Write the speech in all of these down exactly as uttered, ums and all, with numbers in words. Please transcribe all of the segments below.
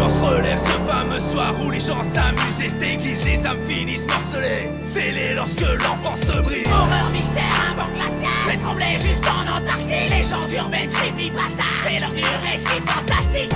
blanc se relève ce fameux soir où les gens s'amusent et se déguisent, les âmes finissent morcelées, scellées lorsque l'enfance se brise. Horreur, mystère, un vent glacial, je vais trembler jusqu'en Antarctique. Légende urbaine, creepypasta, c'est l'heure du récit fantastique.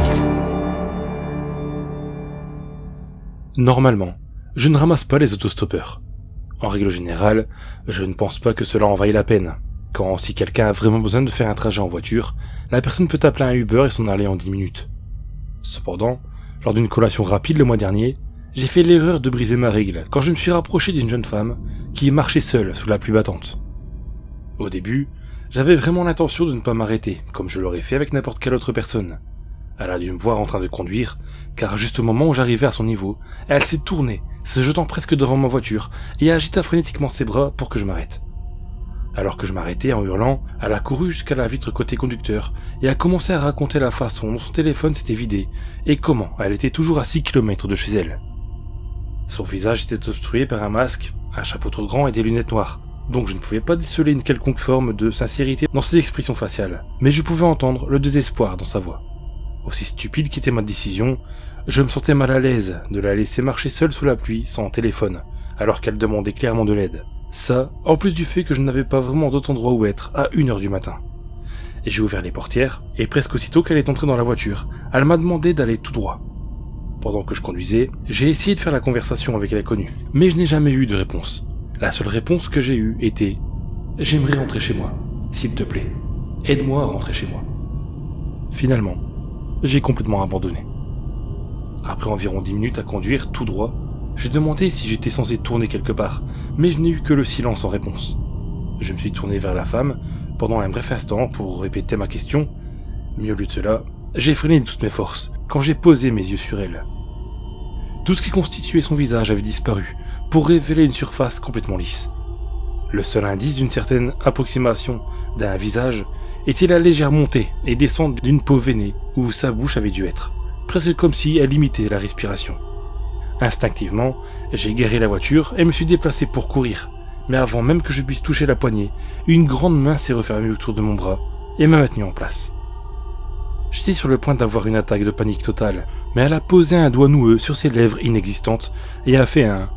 Normalement, je ne ramasse pas les autostoppeurs. En règle générale, je ne pense pas que cela en vaille la peine. Quand si quelqu'un a vraiment besoin de faire un trajet en voiture, la personne peut appeler un Uber et s'en aller en dix minutes. Cependant, lors d'une collation rapide le mois dernier, j'ai fait l'erreur de briser ma règle quand je me suis rapproché d'une jeune femme qui marchait seule sous la pluie battante. Au début, j'avais vraiment l'intention de ne pas m'arrêter, comme je l'aurais fait avec n'importe quelle autre personne. Elle a dû me voir en train de conduire, car juste au moment où j'arrivais à son niveau, elle s'est tournée, se jetant presque devant ma voiture, et agita frénétiquement ses bras pour que je m'arrête. Alors que je m'arrêtais en hurlant, elle a couru jusqu'à la vitre côté conducteur, et a commencé à raconter la façon dont son téléphone s'était vidé, et comment elle était toujours à six kilomètres de chez elle. Son visage était obstrué par un masque, un chapeau trop grand et des lunettes noires, donc je ne pouvais pas déceler une quelconque forme de sincérité dans ses expressions faciales, mais je pouvais entendre le désespoir dans sa voix. Aussi stupide qu'était ma décision, je me sentais mal à l'aise de la laisser marcher seule sous la pluie sans téléphone, alors qu'elle demandait clairement de l'aide. Ça, en plus du fait que je n'avais pas vraiment d'autre endroit où être à une heure du matin. Et j'ai ouvert les portières, et presque aussitôt qu'elle est entrée dans la voiture, elle m'a demandé d'aller tout droit. Pendant que je conduisais, j'ai essayé de faire la conversation avec l'inconnue, mais je n'ai jamais eu de réponse. La seule réponse que j'ai eue était « J'aimerais rentrer chez moi, s'il te plaît. Aide-moi à rentrer chez moi. » Finalement, j'ai complètement abandonné. Après environ dix minutes à conduire tout droit, j'ai demandé si j'étais censé tourner quelque part, mais je n'ai eu que le silence en réponse. Je me suis tourné vers la femme pendant un bref instant pour répéter ma question, mais au lieu de cela, j'ai freiné de toutes mes forces quand j'ai posé mes yeux sur elle. Tout ce qui constituait son visage avait disparu pour révéler une surface complètement lisse. Le seul indice d'une certaine approximation d'un visage était la légère montée et descente d'une peau veinée où sa bouche avait dû être, presque comme si elle imitait la respiration. Instinctivement, j'ai garé la voiture et me suis déplacé pour courir, mais avant même que je puisse toucher la poignée, une grande main s'est refermée autour de mon bras et m'a maintenu en place. J'étais sur le point d'avoir une attaque de panique totale, mais elle a posé un doigt noueux sur ses lèvres inexistantes et a fait un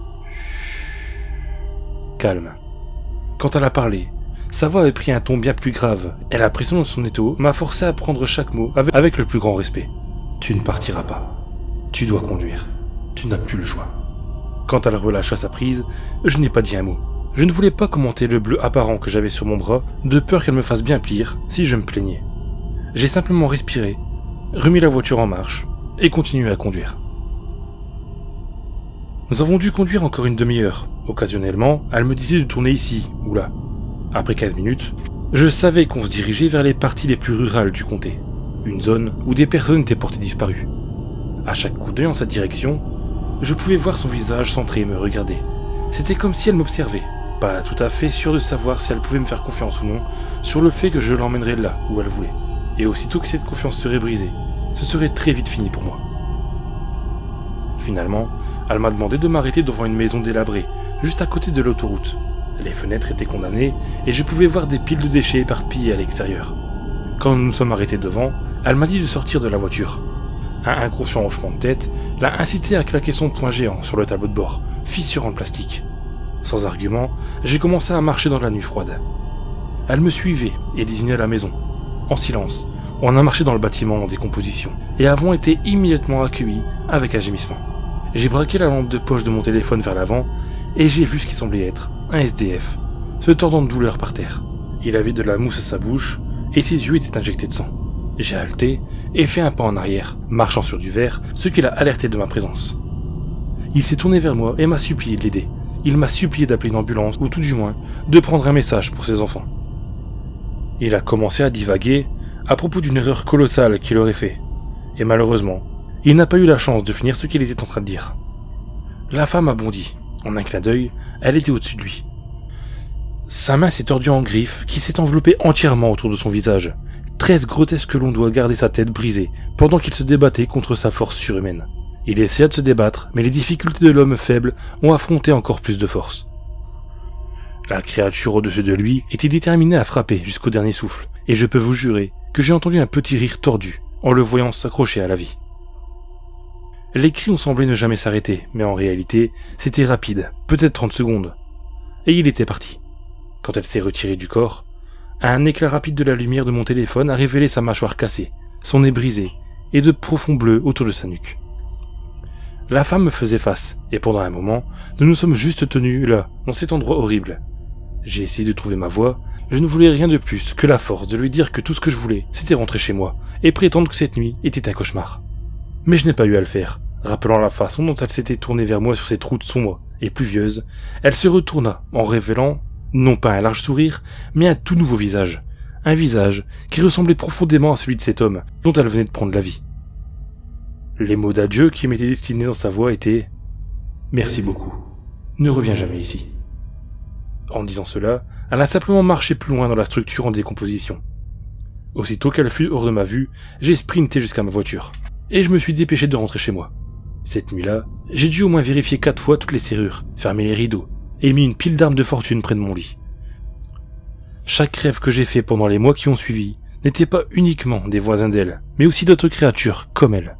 calme. Quand elle a parlé, sa voix avait pris un ton bien plus grave, et la pression de son étau m'a forcé à prendre chaque mot avec, avec le plus grand respect. Tu ne partiras pas. Tu dois conduire. Tu n'as plus le choix. Quand elle relâcha sa prise, je n'ai pas dit un mot. Je ne voulais pas commenter le bleu apparent que j'avais sur mon bras, de peur qu'elle me fasse bien pire si je me plaignais. J'ai simplement respiré, remis la voiture en marche, et continué à conduire. Nous avons dû conduire encore une demi-heure. Occasionnellement, elle me disait de tourner ici ou là. Après quinze minutes, je savais qu'on se dirigeait vers les parties les plus rurales du comté, une zone où des personnes étaient portées disparues. À chaque coup d'œil en sa direction, je pouvais voir son visage centré et me regarder. C'était comme si elle m'observait, pas tout à fait sûre de savoir si elle pouvait me faire confiance ou non sur le fait que je l'emmènerais là où elle voulait. Et aussitôt que cette confiance serait brisée, ce serait très vite fini pour moi. Finalement, elle m'a demandé de m'arrêter devant une maison délabrée, juste à côté de l'autoroute. Les fenêtres étaient condamnées et je pouvais voir des piles de déchets éparpillées à l'extérieur. Quand nous nous sommes arrêtés devant, elle m'a dit de sortir de la voiture. Un inconscient hochement de tête l'a incité à claquer son poing géant sur le tableau de bord, fissure en plastique. Sans argument, j'ai commencé à marcher dans la nuit froide. Elle me suivait et désignait la maison. En silence, on a marché dans le bâtiment en décomposition et avons été immédiatement accueillis avec un gémissement. J'ai braqué la lampe de poche de mon téléphone vers l'avant et j'ai vu ce qui semblait être un S D F, se tordant de douleur par terre. Il avait de la mousse à sa bouche et ses yeux étaient injectés de sang. J'ai halté et fait un pas en arrière, marchant sur du verre, ce qui l'a alerté de ma présence. Il s'est tourné vers moi et m'a supplié de l'aider. Il m'a supplié d'appeler une ambulance ou tout du moins de prendre un message pour ses enfants. Il a commencé à divaguer à propos d'une erreur colossale qu'il aurait fait. Et malheureusement, il n'a pas eu la chance de finir ce qu'il était en train de dire. La femme a bondi. En un clin d'œil, elle était au-dessus de lui. Sa main s'est tordue en griffe qui s'est enveloppée entièrement autour de son visage. Très grotesque que l'on doit garder sa tête brisée pendant qu'il se débattait contre sa force surhumaine. Il essaya de se débattre, mais les difficultés de l'homme faible ont affronté encore plus de force. La créature au-dessus de lui était déterminée à frapper jusqu'au dernier souffle, et je peux vous jurer que j'ai entendu un petit rire tordu en le voyant s'accrocher à la vie. Les cris ont semblé ne jamais s'arrêter, mais en réalité, c'était rapide, peut-être trente secondes. Et il était parti. Quand elle s'est retirée du corps, un éclat rapide de la lumière de mon téléphone a révélé sa mâchoire cassée, son nez brisé, et de profonds bleus autour de sa nuque. La femme me faisait face, et pendant un moment, nous nous sommes juste tenus là, dans cet endroit horrible. J'ai essayé de trouver ma voix, je ne voulais rien de plus que la force de lui dire que tout ce que je voulais, c'était rentrer chez moi, et prétendre que cette nuit était un cauchemar. Mais je n'ai pas eu à le faire. Rappelant la façon dont elle s'était tournée vers moi sur cette route sombre et pluvieuse, elle se retourna en révélant, non pas un large sourire, mais un tout nouveau visage. Un visage qui ressemblait profondément à celui de cet homme dont elle venait de prendre la vie. Les mots d'adieu qui m'étaient destinés dans sa voix étaient « Merci beaucoup. Ne reviens jamais ici. » En disant cela, elle a simplement marché plus loin dans la structure en décomposition. Aussitôt qu'elle fut hors de ma vue, j'ai sprinté jusqu'à ma voiture. Et je me suis dépêché de rentrer chez moi. Cette nuit-là, j'ai dû au moins vérifier quatre fois toutes les serrures, fermer les rideaux, et mis une pile d'armes de fortune près de mon lit. Chaque rêve que j'ai fait pendant les mois qui ont suivi n'était pas uniquement des voisins d'elle, mais aussi d'autres créatures comme elle.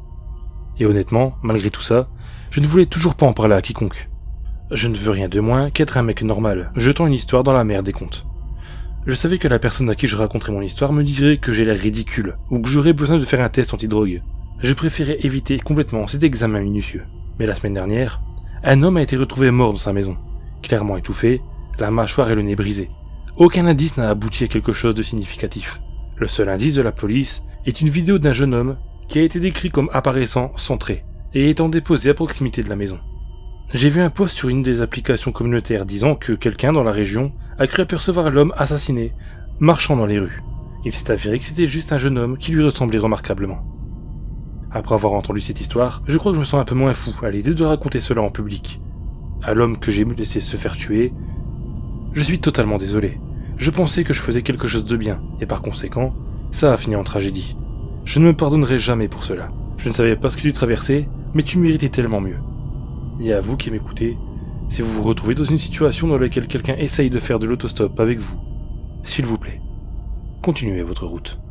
Et honnêtement, malgré tout ça, je ne voulais toujours pas en parler à quiconque. Je ne veux rien de moins qu'être un mec normal, jetant une histoire dans la mer des contes. Je savais que la personne à qui je raconterais mon histoire me dirait que j'ai l'air ridicule, ou que j'aurais besoin de faire un test anti-drogue. Je préférais éviter complètement cet examen minutieux. Mais la semaine dernière, un homme a été retrouvé mort dans sa maison, clairement étouffé, la mâchoire et le nez brisés. Aucun indice n'a abouti à quelque chose de significatif. Le seul indice de la police est une vidéo d'un jeune homme qui a été décrit comme apparaissant centré et étant déposé à proximité de la maison. J'ai vu un post sur une des applications communautaires disant que quelqu'un dans la région a cru apercevoir l'homme assassiné, marchant dans les rues. Il s'est avéré que c'était juste un jeune homme qui lui ressemblait remarquablement. Après avoir entendu cette histoire, je crois que je me sens un peu moins fou à l'idée de raconter cela en public. À l'homme que j'ai laissé se faire tuer, je suis totalement désolé. Je pensais que je faisais quelque chose de bien, et par conséquent, ça a fini en tragédie. Je ne me pardonnerai jamais pour cela. Je ne savais pas ce que tu traversais, mais tu méritais tellement mieux. Et à vous qui m'écoutez, si vous vous retrouvez dans une situation dans laquelle quelqu'un essaye de faire de l'autostop avec vous, s'il vous plaît, continuez votre route.